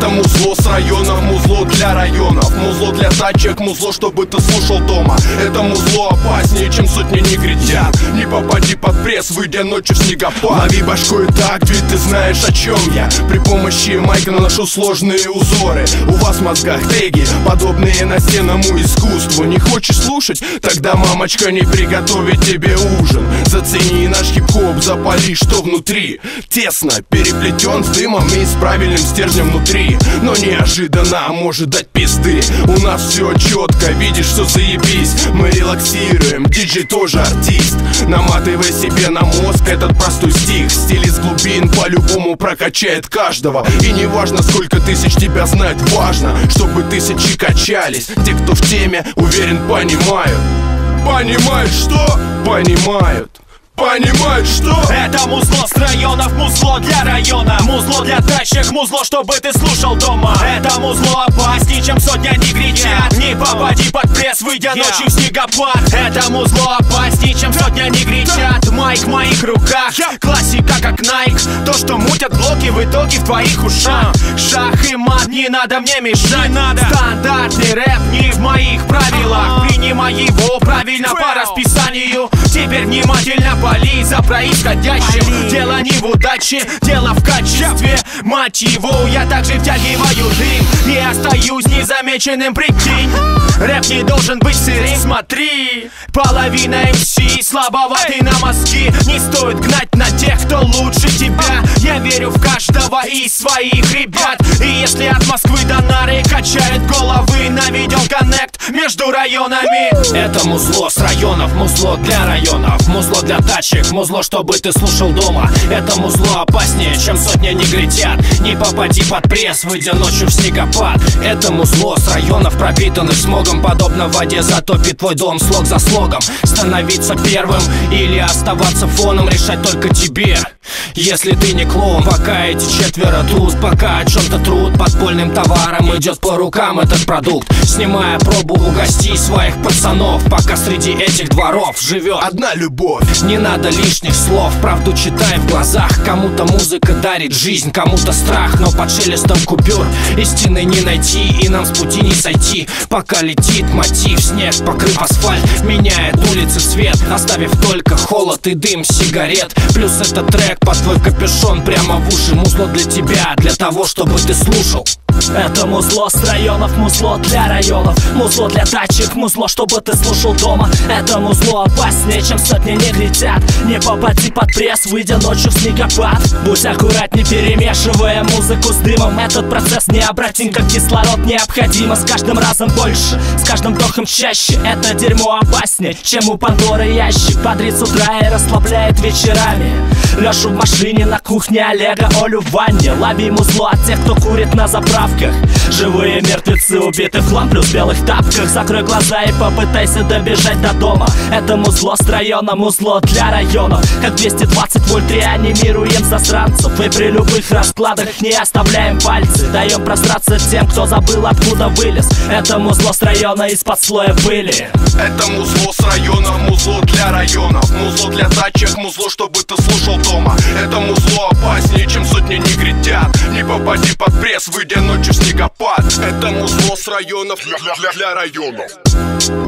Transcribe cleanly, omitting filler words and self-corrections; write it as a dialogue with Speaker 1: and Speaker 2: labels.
Speaker 1: Это музло с районов, музло для районов, музло для тачек, музло, чтобы ты слушал дома. Это музло опаснее, чем сотни негритян. Не попади под пресс, выйдя ночью в снегопад. Лови башкой такт, ведь ты знаешь, о чем я. При помощи майка наношу сложные узоры. У вас в мозгах теги, подобные настенному искусству. Не хочешь слушать? Тогда, мамочка, не приготовит тебе ужин. Зацени наш хип-хоп, запали, что внутри. Тесно переплетен с дымом и с правильным стержнем внутри. Но неожиданно может дать пизды. У нас все четко, видишь, что заебись. Мы релаксируем, диджей тоже артист. Наматывай себе на мозг этот простой стих. Стиль из глубин по-любому прокачает каждого. И не важно, сколько тысяч тебя знает, важно, чтобы тысячи качались. Те, кто в теме, уверен, понимают. Понимают что? Понимают. Понимают, что?
Speaker 2: Это музло с районов, музло для района, музло для тачек, музло, чтобы ты слушал дома. Это музло опаснее, чем сотня негритят. Не попади под пресс, выйдя ночью в снегопад. Это музло опаснее, чем сотня негритят. Майк в моих руках, классика как Найк. То, что мутят блоки, в итоге в твоих ушах. Шах и мат, не надо мне мешать. Стандартный рэп не в моих правилах. Принимай его правильно по расписанию. Теперь внимательно пали за происходящим. Дело не в удаче, дело в качестве мотиву. Я также втягиваю дым и остаюсь незамеченным, прикинь. Рэп не должен быть сырым, смотри. Половина МС слабоваты на мозги. Не стоит гнать на тех, кто лучше тебя. Я верю в каждого из своих ребят. И если от Москвы до Нары качает головы, наведем коннект между районами.
Speaker 3: Это музло с районов, музло для районов, музло для тачек, музло, чтобы ты слушал дома. Это музло опаснее, чем сотня негритят. Не попади под пресс, выйдя ночью в снегопад. Это музло с районов, пропитанных смогом. Подобно воде затопит твой дом слог за слогом. Становиться первым или оставаться фоном, решать только тебе. Если ты не клоун, пока эти четверо тут, пока о чем-то труд, подпольным товаром идет по рукам этот продукт. Снимая пробу, угости своих пацанов, пока среди этих дворов живет
Speaker 1: одна любовь.
Speaker 3: Не надо лишних слов, правду читай в глазах. Кому-то музыка дарит жизнь, кому-то страх, но под шелестом купюр истины не найти, и нам с пути не сойти. Пока летит мотив, снег, покрыв асфальт, меняет улицы цвет, оставив только холод и дым сигарет. Плюс этот трек под твой капюшон прямо в уши. Музло для тебя, для того, чтобы ты слушал.
Speaker 2: Это музло с районов, музло для районов, музло для тачек, музло, чтобы ты слушал дома. Это музло опаснее, чем сотни негритят. Не попади под пресс, выйдя ночью в снегопад. Будь аккуратней, перемешивая музыку с дымом. Этот процесс необратим, как кислород необходимо. С каждым разом больше, с каждым вдохом чаще. Это дерьмо опаснее, чем у Пандоры ящик. Бодрит с утра и расслабляет вечерами. Лешу в машине, на кухне Олега, Олю в ванне. Лови музло от тех, кто курит на заправках. Живые мертвецы убиты в хлам, плюс в белых тапках. Закрой глаза и попытайся добежать до дома. Это музло с района, музло для районов. Как 220 вольт реанимируем засранцев. И при любых раскладах не оставляем пальцы. Даем просраться тем, кто забыл, откуда вылез. Это музло с района из-под слоя пыли.
Speaker 1: Это музло с районов, музло для районов, музло для тачек, музло, чтобы ты слушал дома. Это музло опаснее, чем сотни негритят. Не попади под пресс, выйдя ночью в снегопад. Это музло с районов для районов.